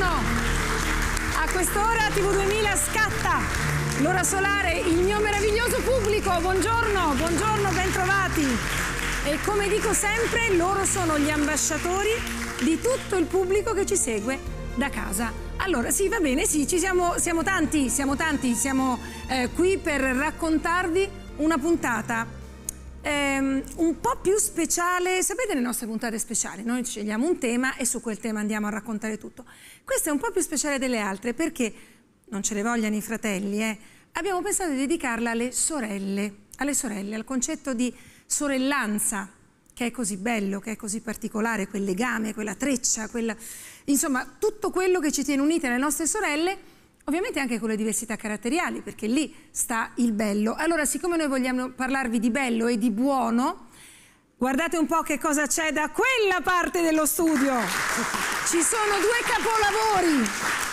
A quest'ora TV2000 scatta l'ora solare, il mio meraviglioso pubblico. Buongiorno, buongiorno, bentrovati. E come dico sempre, loro sono gli ambasciatori di tutto il pubblico che ci segue da casa. Allora, sì, va bene, sì, siamo tanti, siamo qui per raccontarvi una puntata un po' più speciale. Sapete, le nostre puntate speciali, noi scegliamo un tema e su quel tema andiamo a raccontare tutto. Questa è un po' più speciale delle altre perché, non ce le vogliano i fratelli, abbiamo pensato di dedicarla alle sorelle, al concetto di sorellanza, che è così bello, che è così particolare, quel legame, quella treccia, insomma, tutto quello che ci tiene unite alle nostre sorelle. Ovviamente anche con le diversità caratteriali, perché lì sta il bello. Allora, siccome noi vogliamo parlarvi di bello e di buono, guardate un po' che cosa c'è da quella parte dello studio. Ci sono due capolavori.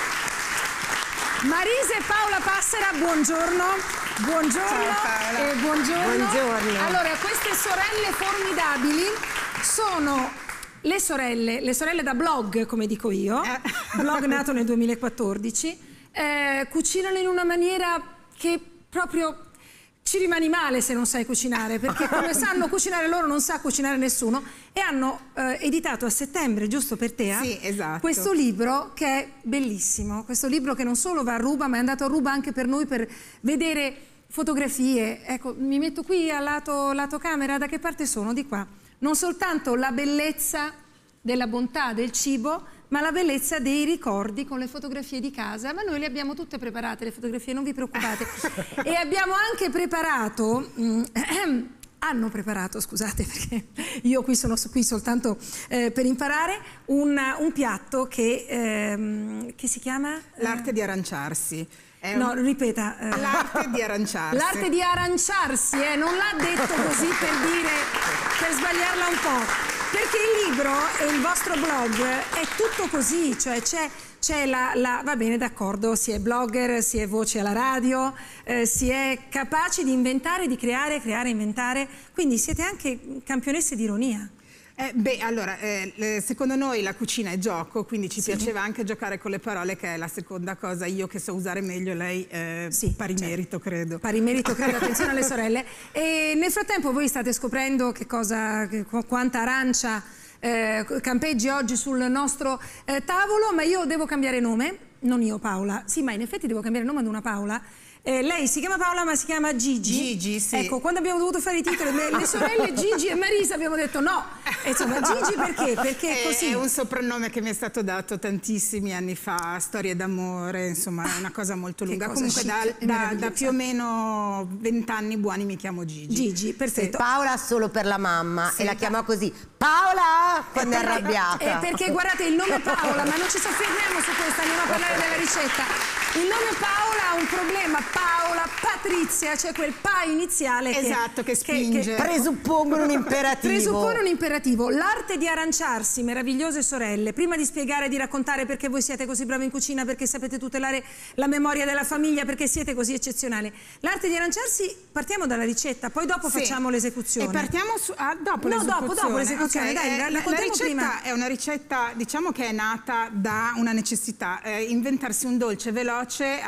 Marisa e Paola Passera, buongiorno. Buongiorno. Ciao Paola. E buongiorno. Buongiorno. Allora, queste sorelle formidabili sono le sorelle da blog, come dico io, blog nato nel 2014. Cucinano in una maniera che proprio ci rimani male se non sai cucinare, perché come sanno cucinare loro non sa cucinare nessuno, e hanno editato a settembre, giusto per te, sì, esatto, questo libro che è bellissimo, questo libro che non solo va a ruba, ma è andato a ruba anche per noi, per vedere fotografie. Ecco, mi metto qui al lato camera, da che parte sono? Di qua. Non soltanto la bellezza della bontà del cibo, ma la bellezza dei ricordi con le fotografie di casa. Ma noi le abbiamo tutte preparate, le fotografie, non vi preoccupate. E abbiamo anche preparato, hanno preparato, scusate, perché io sono qui soltanto per imparare, un piatto che si chiama? L'arte di aranciarsi. No, ripeta. L'arte di aranciarsi. L'arte di aranciarsi, non l'ha detto così per sbagliarla un po'. Perché il libro e il vostro blog è tutto così, cioè c'è va bene, d'accordo, si è blogger, si è voce alla radio, si è capaci di inventare, di creare, inventare, quindi siete anche campionesse di ironia. Allora, secondo noi la cucina è gioco, quindi ci piaceva anche giocare con le parole, che è la seconda cosa. Io che so usare meglio, lei pari merito, credo. Pari merito, credo, attenzione alle sorelle. E nel frattempo voi state scoprendo quanta arancia campeggi oggi sul nostro tavolo, ma io devo cambiare nome, non io, Paola. Sì, ma in effetti devo cambiare nome ad una Paola. Lei si chiama Paola, ma si chiama Gigi. Gigi, sì. Ecco, quando abbiamo dovuto fare i titoli, le sorelle Gigi e Marisa, abbiamo detto no. E insomma, Gigi perché? Perché così. È un soprannome che mi è stato dato tantissimi anni fa, storie d'amore, insomma, è una cosa molto lunga. Comunque da più o meno 20 anni buoni mi chiamo Gigi. Gigi, perfetto. Sì. Paola solo per la mamma, e la chiamò così. Paola! Quando è arrabbiata. Perché guardate, il nome Paola, ma non ci soffermiamo su questo, andiamo a parlare della ricetta. Il nome Paola ha un problema. Paola, Patrizia, c'è quel pa iniziale che spinge. Presuppongono un imperativo. Presuppone un imperativo. L'arte di aranciarsi, meravigliose sorelle. Prima di spiegare e di raccontare perché voi siete così bravi in cucina, perché sapete tutelare la memoria della famiglia, perché siete così eccezionali. L'arte di aranciarsi, partiamo dalla ricetta, poi dopo facciamo l'esecuzione. E partiamo dopo l'esecuzione. Dopo l'esecuzione, dai, la raccontiamo prima. È una ricetta, diciamo, che è nata da una necessità, inventarsi un dolce veloce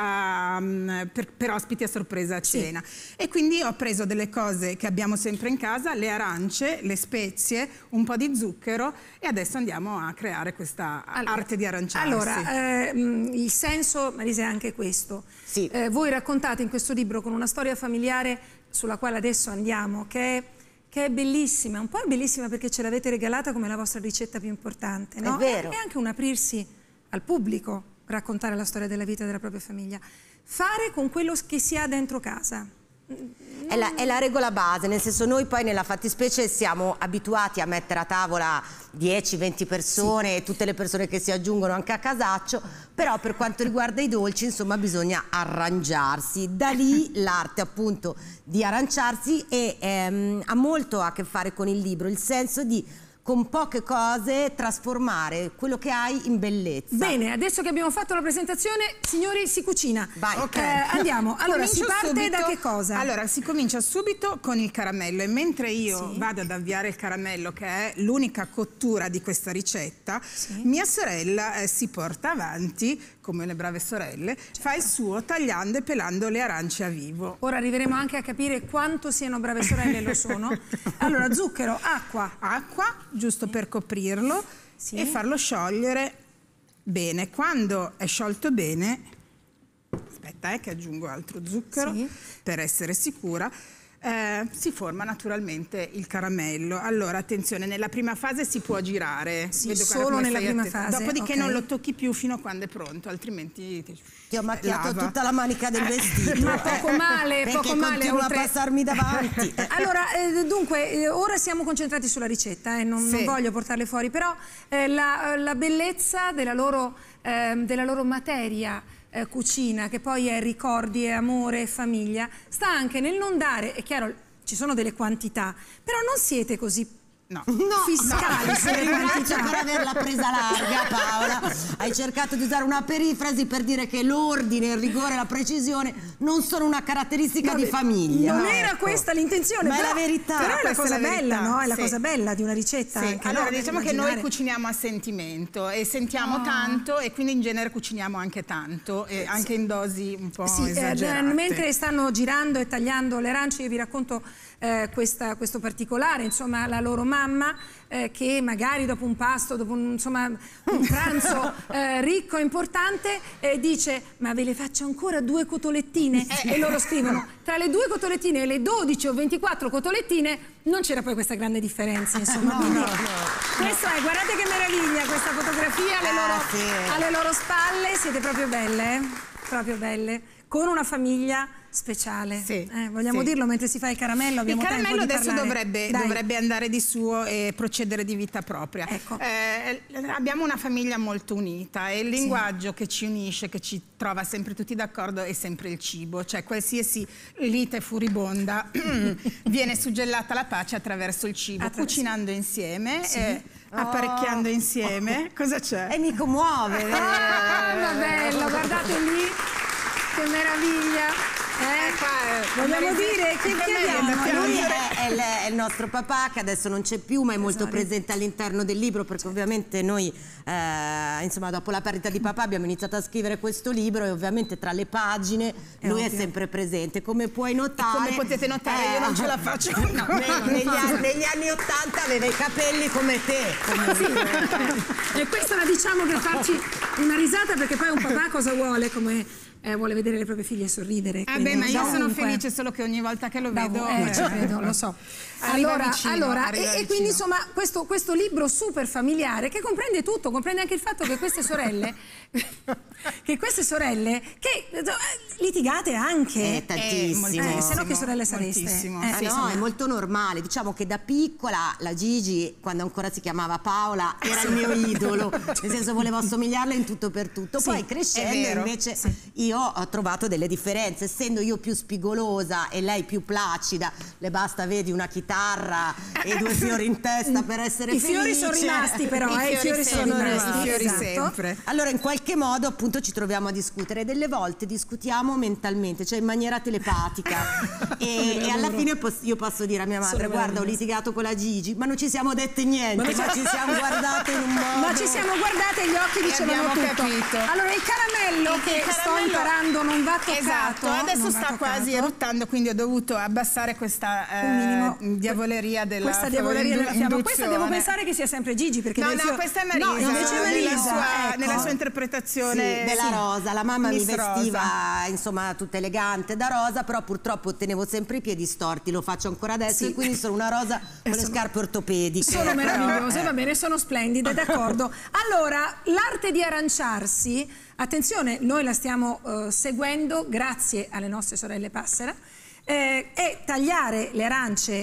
per ospiti a sorpresa a cena. E quindi ho preso delle cose che abbiamo sempre in casa, le arance, le spezie, un po' di zucchero, e adesso andiamo a creare questa arte di aranciarsi. Allora, il senso, Marisa, è anche questo. Sì. Voi raccontate in questo libro, con una storia familiare sulla quale adesso andiamo, che è bellissima, un po' è bellissima perché ce l'avete regalata come la vostra ricetta più importante, no? È vero. È anche un aprirsi al pubblico, raccontare la storia della vita della propria famiglia, fare con quello che si ha dentro casa. È la regola base, nel senso, noi poi nella fattispecie siamo abituati a mettere a tavola 10-20 persone, e tutte le persone che si aggiungono anche a casaccio, però per quanto riguarda i dolci, insomma, bisogna arrangiarsi. Da lì l'arte, appunto, di aranciarsi, e ha molto a che fare con il libro, il senso di con poche cose trasformare quello che hai in bellezza. Bene, adesso che abbiamo fatto la presentazione, signori, si cucina. Vai. Andiamo. Allora, si Comincio parte subito. da che cosa? Allora, si comincia subito con il caramello e mentre io vado ad avviare il caramello, che è l'unica cottura di questa ricetta, mia sorella si porta avanti, come le brave sorelle, fa il suo tagliando e pelando le arance a vivo. Ora arriveremo anche a capire quanto siano brave sorelle, lo sono. Allora, zucchero, acqua. Acqua, giusto per coprirlo e farlo sciogliere bene. Quando è sciolto bene, aspetta che aggiungo altro zucchero per essere sicura, si forma naturalmente il caramello. Allora, attenzione, nella prima fase si può girare. Sì, solo nella prima fase. Dopodiché non lo tocchi più fino a quando è pronto, altrimenti ti ho macchiato tutta la manica del vestito. Ma poco male, perché poco male. Continua a passarmi davanti. Allora, dunque, ora siamo concentrati sulla ricetta, non voglio portarle fuori, però la bellezza della loro materia cucina, che poi è ricordi, è amore, è famiglia, sta anche nel non dare, è chiaro, ci sono delle quantità, però non siete così fiscali sulle Ringrazio quantità. per averla presa larga, Paola. Hai cercato di usare una perifrasi per dire che l'ordine, il rigore e la precisione non sono una caratteristica di famiglia. Non era questa l'intenzione, ma però, è la verità. però è la Questa cosa è la bella, verità, no? È la sì. cosa bella di una ricetta. Anche, allora, no? diciamo che noi cuciniamo a sentimento e sentiamo tanto e quindi in genere cuciniamo anche tanto e anche in dosi un po' esagerate. Mentre stanno girando e tagliando le arance, io vi racconto questo particolare, insomma, la loro mamma che magari dopo un pasto, dopo un pranzo ricco e importante dice: ma ve le faccio ancora 2 cotolettine? E loro scrivono: tra le 2 cotolettine e le 12 o 24 cotolettine non c'era poi questa grande differenza, insomma. Quindi, questo è, guardate che meraviglia questa fotografia alle loro spalle, siete proprio belle, proprio belle, con una famiglia speciale. Vogliamo dirlo mentre si fa il caramello? Il caramello adesso dovrebbe dovrebbe andare di suo e procedere di vita propria. Ecco. Abbiamo una famiglia molto unita e il linguaggio che ci unisce, che ci trova sempre tutti d'accordo, è sempre il cibo. Cioè qualsiasi lite furibonda viene suggellata la pace attraverso il cibo, cucinando insieme, apparecchiando insieme. Cosa c'è? E mi commuove. Ma bello, guardate lì, che meraviglia. Vogliamo dire che abbiamo? Lui è il nostro papà, che adesso non c'è più, ma è molto presente all'interno del libro, perché ovviamente noi insomma, dopo la perdita di papà abbiamo iniziato a scrivere questo libro e ovviamente tra le pagine lui è sempre presente, come puoi notare. Come potete notare, io non ce la faccio. Negli anni '80 aveva i capelli come te. E questa la diciamo per farci una risata, perché poi un papà cosa vuole? Come vuole vedere le proprie figlie sorridere. Ma io sono felice, solo che ogni volta che lo vedo ci credo, lo so. E quindi insomma questo libro super familiare che comprende tutto, comprende anche il fatto che queste sorelle che litigate anche tantissimo, se no che sorelle sareste? No, è molto normale. Diciamo che da piccola la Gigi, quando ancora si chiamava Paola, era il mio idolo, nel senso volevo assomigliarle in tutto per tutto. Poi crescendo invece io ho trovato delle differenze, essendo io più spigolosa e lei più placida. Le basta, vedi, una chitarra e 2 fiori in testa per essere felice. I fiori sono rimasti però, i fiori sono rimasti, sempre. Allora in qualche modo appunto ci troviamo a discutere, delle volte discutiamo mentalmente, cioè in maniera telepatica e alla fine io posso dire a mia madre: guarda, ho litigato con la Gigi, ma non ci siamo dette niente, ma ci siamo guardate in un modo, ma ci siamo guardate e gli occhi dicevano tutto. Capito. Allora il caramello che sto imparando non va toccato. Esatto, adesso sta quasi eruttando, quindi ho dovuto abbassare questa diavoleria della questa diavoleria della fiamma. Questa devo pensare che sia sempre Gigi, perché questa è Marisa, no, invece è Marisa, nella sua interpretazione della rosa. La mamma mi vestiva insomma tutta elegante da rosa, però purtroppo tenevo sempre i piedi storti, lo faccio ancora adesso e quindi sono una rosa con le scarpe ortopediche. Sono meravigliose, va bene, sono splendide, d'accordo. Allora, l'arte di aranciarsi, attenzione, noi la stiamo seguendo grazie alle nostre sorelle Passera, e tagliare le arance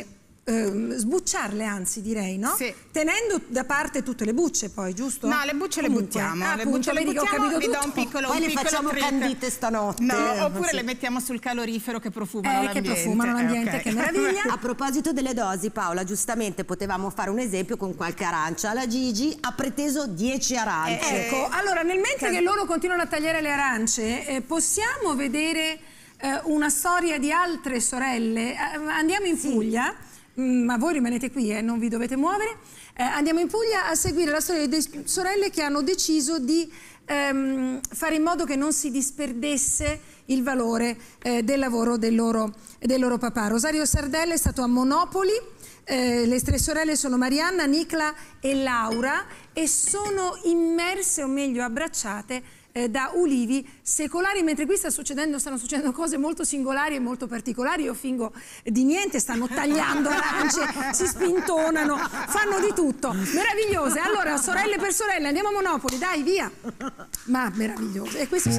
sbucciarle, anzi direi, no? Sì. Tenendo da parte tutte le bucce poi, giusto? No, le bucce le buttiamo. Le bucce le buttiamo, vi do un piccolo Poi le facciamo candite stanotte. No, oppure le mettiamo sul calorifero che profumano l'ambiente. Che profumano l'ambiente, Okay. che meraviglia. A proposito delle dosi, Paola, giustamente potevamo fare un esempio con qualche arancia. La Gigi ha preteso 10 arance. Ecco, allora nel mentre che loro continuano a tagliare le arance, possiamo vedere una storia di altre sorelle. Andiamo in Puglia, ma voi rimanete qui, non vi dovete muovere. Andiamo in Puglia a seguire la storia di sorelle che hanno deciso di fare in modo che non si disperdesse il valore del lavoro del loro papà. Rosario Sardella è stato a Monopoli. Le tre sorelle sono Marianna, Nicla e Laura e sono immerse, o meglio abbracciate, da ulivi secolari, mentre qui stanno succedendo cose molto singolari e molto particolari. Io fingo di niente, stanno tagliando arance, si spintonano, fanno di tutto, meravigliose. Allora, sorelle per sorelle, andiamo a Monopoli, dai, via. Ma meravigliose. E questo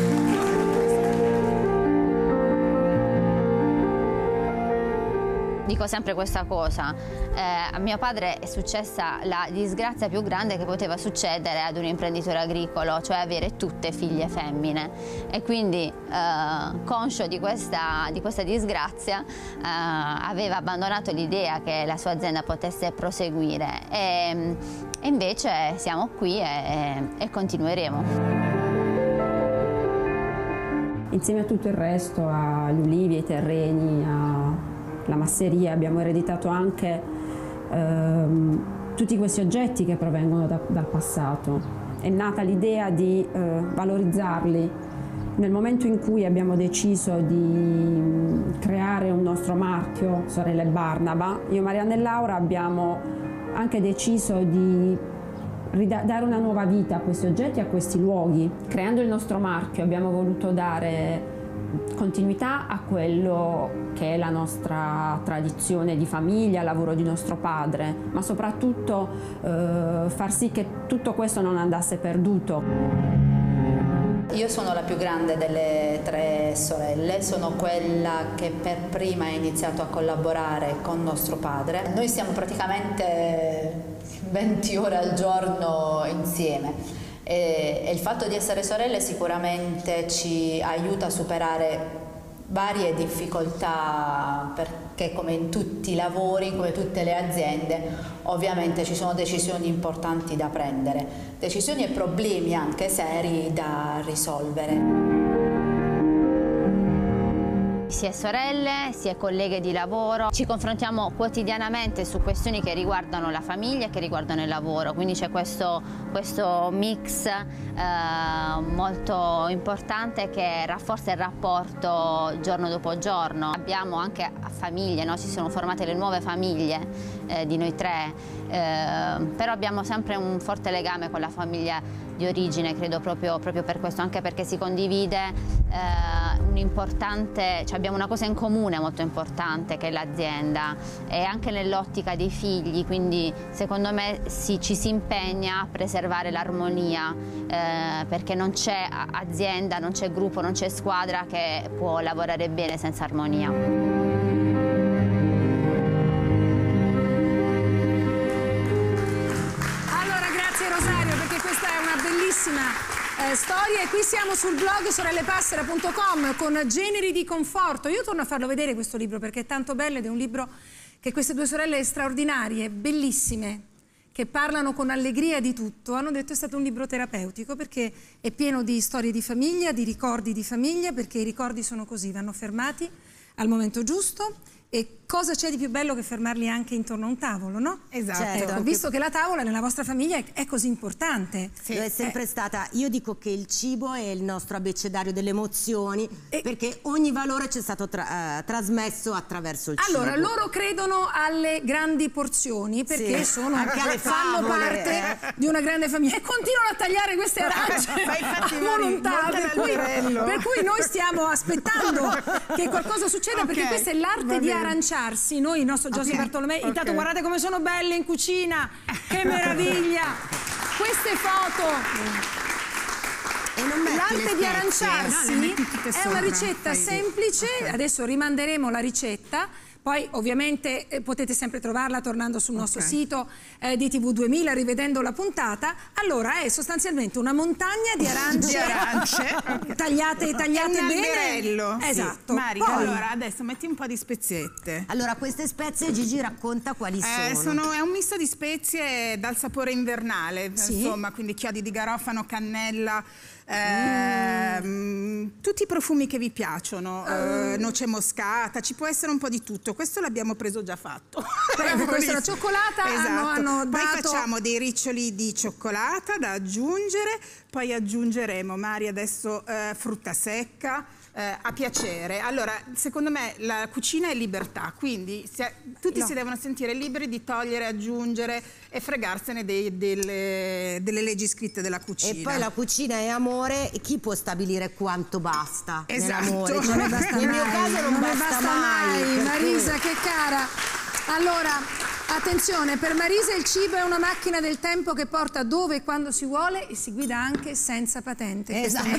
Dico sempre questa cosa, a mio padre è successa la disgrazia più grande che poteva succedere ad un imprenditore agricolo, cioè avere tutte figlie femmine, e quindi conscio di questa disgrazia aveva abbandonato l'idea che la sua azienda potesse proseguire e invece siamo qui e continueremo. Insieme a tutto il resto, agli ulivi, ai terreni, alla masseria, abbiamo ereditato anche tutti questi oggetti che provengono dal passato. È nata l'idea di valorizzarli. Nel momento in cui abbiamo deciso di creare un nostro marchio, Sorelle Barnaba, io, Marianna e Laura abbiamo anche deciso di dare una nuova vita a questi oggetti e a questi luoghi. Creando il nostro marchio abbiamo voluto dare continuità a quello che è la nostra tradizione di famiglia, il lavoro di nostro padre, ma soprattutto far sì che tutto questo non andasse perduto. Io sono la più grande delle tre sorelle, sono quella che per prima ha iniziato a collaborare con nostro padre. Noi stiamo praticamente 20 ore al giorno insieme. E il fatto di essere sorelle sicuramente ci aiuta a superare varie difficoltà, perché come in tutti i lavori, come tutte le aziende, ovviamente ci sono decisioni importanti da prendere, decisioni e problemi anche seri da risolvere. Si è sorelle, si è colleghe di lavoro, ci confrontiamo quotidianamente su questioni che riguardano la famiglia e che riguardano il lavoro, quindi c'è questo mix molto importante che rafforza il rapporto giorno dopo giorno. Abbiamo anche famiglie, no? Si sono formate le nuove famiglie di noi tre, però abbiamo sempre un forte legame con la famiglia di origine, credo proprio per questo, anche perché si condivide cioè abbiamo una cosa in comune molto importante che è l'azienda, e anche nell'ottica dei figli, quindi secondo me ci si impegna a preservare l'armonia, perché non c'è azienda, non c'è gruppo, non c'è squadra che può lavorare bene senza armonia. Allora, grazie Rosario, perché questa è una bellissima storia, e qui siamo sul blog sorellepassera.com con Generi di conforto. Io torno a farlo vedere questo libro perché è tanto bello, ed è un libro che queste due sorelle straordinarie, bellissime, che parlano con allegria di tutto, hanno detto è stato un libro terapeutico, perché è pieno di storie di famiglia, di ricordi di famiglia, perché i ricordi sono così, vanno fermati al momento giusto. E cosa c'è di più bello che fermarli anche intorno a un tavolo, no? Esatto. Ecco, visto che la tavola nella vostra famiglia è così importante. Sì. Lo è sempre stata. Io dico che il cibo è il nostro abbecedario delle emozioni, perché ogni valore ci è stato trasmesso attraverso il cibo. Allora, loro credono alle grandi porzioni, perché fanno parte di una grande famiglia, e continuano a tagliare queste arance a volontà, per cui noi stiamo aspettando che qualcosa succeda, perché questa è l'arte di arranciarsi. Noi, il nostro Giossi Bartolomei, intanto guardate come sono belle in cucina, che meraviglia, queste foto. L'arte di arranciarsi è una ricetta semplice, adesso rimanderemo la ricetta, Poi ovviamente potete sempre trovarla tornando sul nostro sito di TV2000, rivedendo la puntata. Allora è sostanzialmente una montagna di arance, tagliate bene. Esatto. Mari, allora adesso metti un po' di speziette. Allora, queste spezie Gigi racconta quali sono. È un misto di spezie dal sapore invernale, insomma, quindi chiodi di garofano, cannella, tutti i profumi che vi piacciono, noce moscata, ci può essere un po' di tutto. Questo l'abbiamo preso già fatto. Questa è la cioccolata, hanno poi dato... facciamo dei riccioli di cioccolata da aggiungere, poi aggiungeremo, Mari, adesso frutta secca, a piacere. Allora, secondo me la cucina è libertà, quindi tutti si devono sentire liberi di togliere, aggiungere e fregarsene delle leggi scritte della cucina. E poi la cucina è amore, e chi può stabilire quanto basta nell'amore? Non ne basta Nel mio mai, caso non basta mai. Marisa, che cara. Allora, attenzione, per Marisa il cibo è una macchina del tempo che porta dove e quando si vuole e si guida anche senza patente.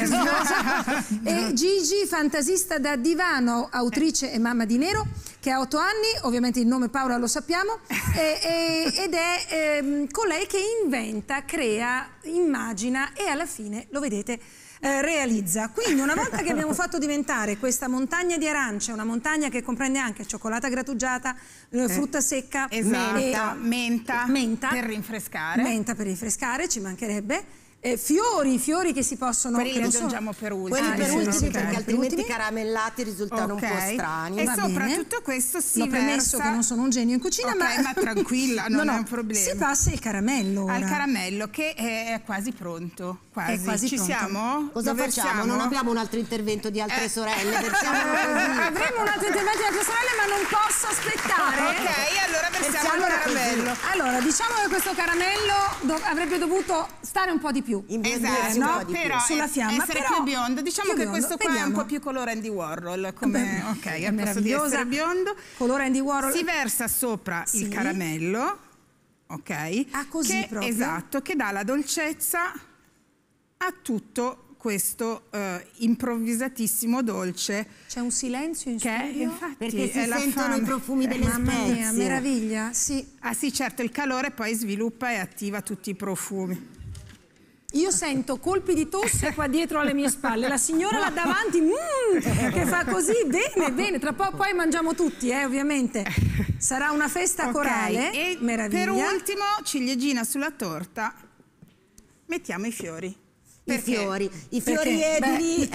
E Gigi, fantasista da divano, autrice e mamma di Nero, che ha 8 anni, ovviamente il nome Paola lo sappiamo, ed è colei che inventa, crea, immagina e alla fine, lo vedete, realizza. Quindi una volta che abbiamo fatto diventare questa montagna di arance, una montagna che comprende anche cioccolata grattugiata, frutta secca, menta per rinfrescare. Menta per rinfrescare, ci mancherebbe. Fiori che si possono... Quelli li aggiungiamo per ultimi. Quelli per ultimi, perché altrimenti caramellati risultano un po' strani. E soprattutto questo si L'ho premesso che non sono un genio in cucina, ma tranquilla, non è un problema. Si passa il caramello ora. Al caramello che è quasi pronto. È quasi Ci pronto. siamo? Cosa facciamo? Non abbiamo un altro intervento di altre sorelle? Avremo un altro intervento di altre sorelle, ma non posso aspettare. Ok, allora versiamo il caramello. Allora, diciamo che questo caramello avrebbe dovuto stare un po' di più. Esatto, no? Però sulla fiamma, essere però più biondo. Diciamo che questo qua è un po' più colore Andy Warhol, come al posto di essere biondo. Colore Andy Warhol. Si versa sopra il caramello, così proprio. Esatto, che dà la dolcezza a tutto questo improvvisatissimo dolce. C'è un silenzio in studio? Infatti perché si sentono i profumi delle spezie. Mamma mia, meraviglia, sì. Ah sì, certo, il calore poi sviluppa e attiva tutti i profumi. Io sento colpi di tosse qua dietro alle mie spalle, la signora là davanti che fa così, bene, tra poco poi mangiamo tutti, ovviamente. Sarà una festa corale, e meraviglia. Per ultimo, ciliegina sulla torta, mettiamo i fiori. I fiori edili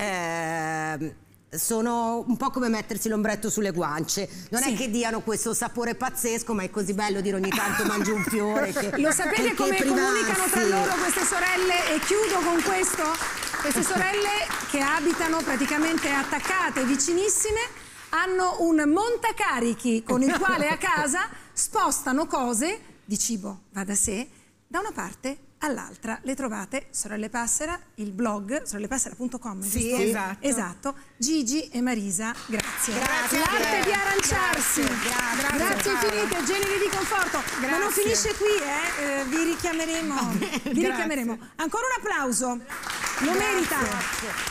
sono un po' come mettersi l'ombretto sulle guance, non è che diano questo sapore pazzesco, ma è così bello dire ogni tanto mangi un fiore. Lo sapete come comunicano tra loro queste sorelle? E chiudo con questo. Queste sorelle che abitano praticamente attaccate, vicinissime, hanno un montacarichi con il quale a casa spostano cose di cibo, va da sé, da una parte all'altra. Le trovate, Sorelle Passera, il blog sorellepassera.com. Sì, esatto. Gigi e Marisa, grazie. L'arte di aranciarsi. Grazie infinite, generi di conforto. Ma non finisce qui, vi richiameremo. Ancora un applauso. Lo merita.